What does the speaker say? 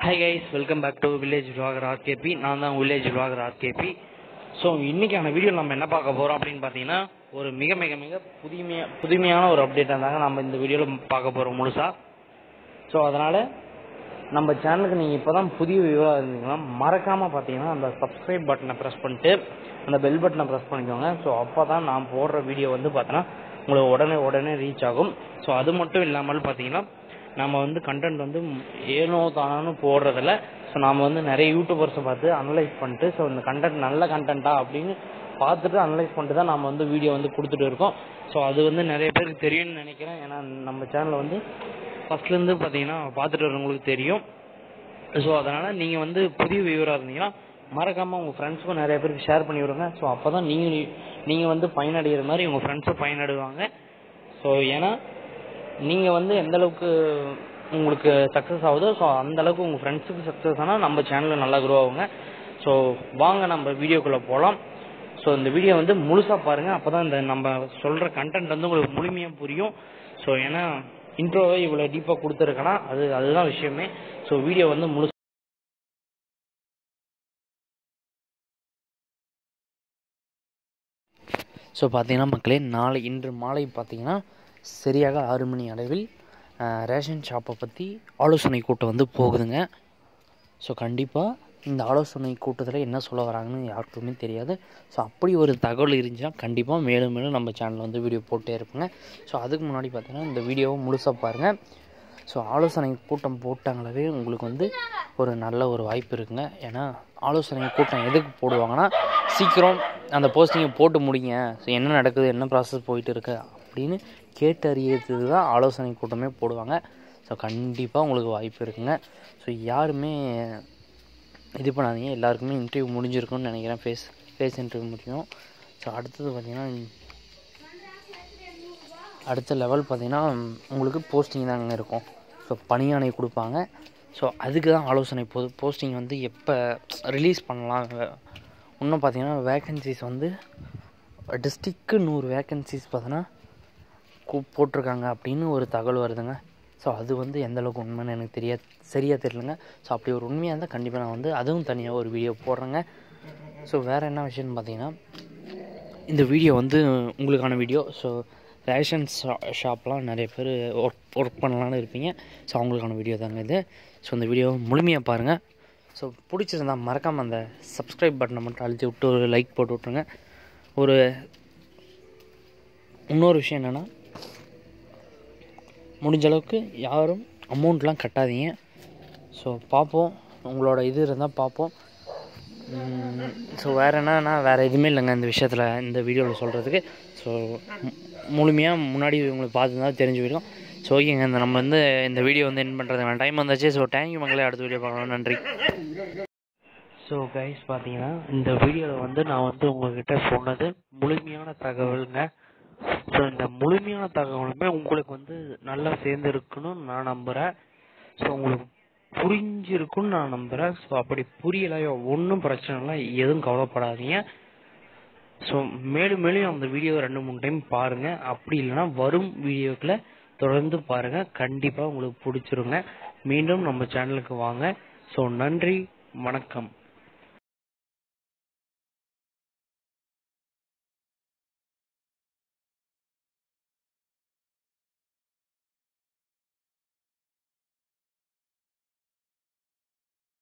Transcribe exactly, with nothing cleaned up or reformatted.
Hi guys, welcome back to Village Vlogger R K P. நான் தான் Village Vlogger R K P. So இன்றைக்கான video நம்ம என்ன பார்க்க போகிறோம் அப்படின்னு பார்த்தீங்கன்னா ஒரு மிக மிக மிக புதுமையாக புதுமையான ஒரு அப்டேட் இருந்தாங்க நம்ம இந்த வீடியோவில் பார்க்க போகிறோம் முழுசாக. ஸோ அதனால் நம்ம சேனலுக்கு நீங்கள் இப்போ தான் புதிய வியூவாக இருந்தீங்கன்னா மறக்காமல் பார்த்தீங்கன்னா அந்த சப்ஸ்கிரைப் பட்டனை ப்ரெஸ் பண்ணிட்டு அந்த பெல் பட்டனை ப்ரெஸ் பண்ணிக்கோங்க. ஸோ அப்போ தான் நான் போடுற வீடியோ வந்து பார்த்தோன்னா உங்களுக்கு உடனே உடனே ரீச் ஆகும். ஸோ அது மட்டும் இல்லாமல் பார்த்தீங்கன்னா நம்ம வந்து கண்டென்ட் வந்து ஏனோ தானு போடுறதில்ல. ஸோ நாம் வந்து நிறைய யூடியூபர்ஸை பார்த்து அனலைஸ் பண்ணிட்டு ஸோ இந்த கண்டென்ட் நல்ல கண்டென்ட்டா அப்படின்னு பார்த்துட்டு அனலைஸ் பண்ணிட்டு தான் நம்ம வந்து வீடியோ வந்து கொடுத்துட்டு இருக்கோம். ஸோ அது வந்து நிறைய பேருக்கு தெரியும்னு நினைக்கிறேன். ஏன்னா நம்ம சேனலை வந்து ஃபஸ்ட்லேருந்து பார்த்தீங்கன்னா பார்த்துட்டு வரவங்களுக்கு தெரியும். ஸோ அதனால் நீங்கள் வந்து புதிய வியூவராக இருந்தீங்கன்னா மறக்காமல் உங்கள் ஃப்ரெண்ட்ஸுக்கும் நிறைய பேருக்கு ஷேர் பண்ணி விடுங்க. ஸோ அப்போ தான் நீங்கள் நீங்கள் வந்து பயனடைகிற மாதிரி உங்கள் ஃப்ரெண்ட்ஸும் பயனடைவாங்க. ஸோ ஏன்னா நீங்கள் வந்து எந்தளவுக்கு உங்களுக்கு சக்ஸஸ் ஆகுதோ ஸோ அந்தளவுக்கு உங்கள் ஃப்ரெண்ட்ஸுக்கு சக்ஸஸ் ஆனால் நம்ம சேனலில் நல்லா க்ரோ ஆகுங்க. ஸோ வாங்க நம்ம வீடியோக்குள்ளே போகலாம். ஸோ இந்த வீடியோ வந்து முழுசாக பாருங்கள். அப்போ தான் இந்த நம்ம சொல்கிற கண்டென்ட் வந்து உங்களுக்கு முழுமையாக புரியும். ஸோ ஏன்னா இன்ட்ரோவை இவ்வளோ டீப்பாக கொடுத்துருக்கேன்னா அது அதுதான் விஷயமே. ஸோ வீடியோ வந்து முழு ஸோ பார்த்தீங்கன்னா மக்களே, நாளை இன்று மாலை பார்த்தீங்கன்னா சரியாக ஆறு மணி அளவில் ரேஷன் ஷாப்பை பற்றி ஆலோசனை கூட்டம் வந்து போகுதுங்க. ஸோ கண்டிப்பாக இந்த ஆலோசனை கூட்டத்தில் என்ன சொல்ல வராங்கன்னு யாருக்குமே தெரியாது. ஸோ அப்படி ஒரு தகவல் இருந்துச்சுன்னா கண்டிப்பாக மேலும் மேலும் நம்ம சேனலில் வந்து வீடியோ போட்டே இருப்பேங்க. ஸோ அதுக்கு முன்னாடி பார்த்தீங்கன்னா இந்த வீடியோவை முழுசாக பாருங்கள். ஸோ ஆலோசனை கூட்டம் போட்டாங்களே உங்களுக்கு வந்து ஒரு நல்ல ஒரு வாய்ப்பு இருக்குங்க. ஏன்னா ஆலோசனை கூட்டம் எதுக்கு போடுவாங்கன்னா சீக்கிரம் அந்த போஸ்டிங்கை போட்டு முடிங்க, ஸோ என்ன நடக்குது என்ன ப்ராசஸ் போயிட்டு இருக்கு அப்படின்னு கேட்டறியறதுக்கு தான் ஆலோசனை கூட்டமே போடுவாங்க. ஸோ கண்டிப்பாக உங்களுக்கு வாய்ப்பு இருக்குங்க. ஸோ யாருமே இது பண்ணாதீங்க. எல்லாருக்குமே இன்டர்வியூ முடிஞ்சிருக்குன்னு நினைக்கிறேன். ஃபேஸ் ஃபேஸ் இன்டர்வியூ முடியும். ஸோ அடுத்தது பார்த்திங்கன்னா அடுத்த லெவல் பார்த்திங்கன்னா உங்களுக்கு போஸ்டிங் தாங்க இருக்கும். ஸோ பணியாணை கொடுப்பாங்க. ஸோ அதுக்கு தான் ஆலோசனை போது போஸ்டிங் வந்து எப்போ ரிலீஸ் பண்ணலாம். இன்னும் பார்த்திங்கன்னா வேக்கன்சிஸ் வந்து டிஸ்ட்ரிக்கு நூறு வேக்கன்சிஸ் பார்த்தோன்னா போட்டிருக்காங்க அப்படின்னு ஒரு தகவல் வருதுங்க. ஸோ அது வந்து எந்தளவுக்கு உண்மைன்னு எனக்கு தெரியாது சரியாக தெரியலங்க. ஸோ அப்படி ஒரு உண்மையாக இருந்தால் கண்டிப்பாக நான் வந்து அதுவும் தனியாக ஒரு வீடியோ போடுறேங்க. ஸோ வேறு என்ன விஷயம்னு பார்த்தீங்கன்னா இந்த வீடியோ வந்து உங்களுக்கான வீடியோ. ஸோ ரேஷன் ஷா ஷாப்லாம் நிறைய பேர் ஒர்க் ஒர்க் பண்ணலான்னு இருப்பீங்க. ஸோ அவங்களுக்கான வீடியோ தாங்க இது. ஸோ இந்த வீடியோ முழுமையாக பாருங்கள். ஸோ பிடிச்சிருந்தா மறக்காமல் அந்த சப்ஸ்கிரைப் பட்டனை மட்டும் அழுத்தி விட்டு ஒரு லைக் போட்டு விட்ருங்க. ஒரு இன்னொரு விஷயம் என்னென்னா முடிஞ்ச அளவுக்கு யாரும் அமௌண்ட்லாம் கட்டாதீங்க. ஸோ பார்ப்போம், உங்களோட இது இருந்தால் பார்ப்போம். ஸோ வேறு என்னன்னா வேறு எதுவுமே இல்லைங்க இந்த விஷயத்தில் இந்த வீடியோவில் சொல்கிறதுக்கு. ஸோ முழுமையாக முன்னாடி உங்களுக்கு பார்த்துருந்தா தெரிஞ்சு போயிடும். ஸோ ஓகேங்க, இந்த நம்ம வந்து இந்த வீடியோ வந்து என் பண்ணுறதுக்கான டைம் வந்தாச்சு. ஸோ தேங்க்யூ மக்களே, அடுத்த வீடியோ பார்க்கலாம். நன்றி. ஸோ கைஸ் பார்த்தீங்கன்னா இந்த வீடியோவில் வந்து நான் வந்து உங்கள்கிட்ட சொன்னது முழுமையான தகவலுங்க. ஸோ இந்த முழுமையான தகவலுமே உங்களுக்கு வந்து நல்லா சேர்ந்துருக்குன்னு நான் நம்புகிறேன். ஸோ உங்களுக்கு புரிஞ்சிருக்குன்னு நான் நம்புகிறேன். ஸோ அப்படி புரியலையோ ஒன்றும் பிரச்சனை இல்லை, எதுவும் கவலைப்படாதீங்க. ஸோ மேலும் மேலும் அந்த வீடியோ ரெண்டு மூணு டைம் பாருங்கள். அப்படி இல்லைன்னா வரும் வீடியோக்களை தொடர்ந்து பாருங்கள். கண்டிப்பாக உங்களுக்கு பிடிச்சிருங்க. மீண்டும் நம்ம சேனலுக்கு வாங்க. ஸோ நன்றி, வணக்கம்.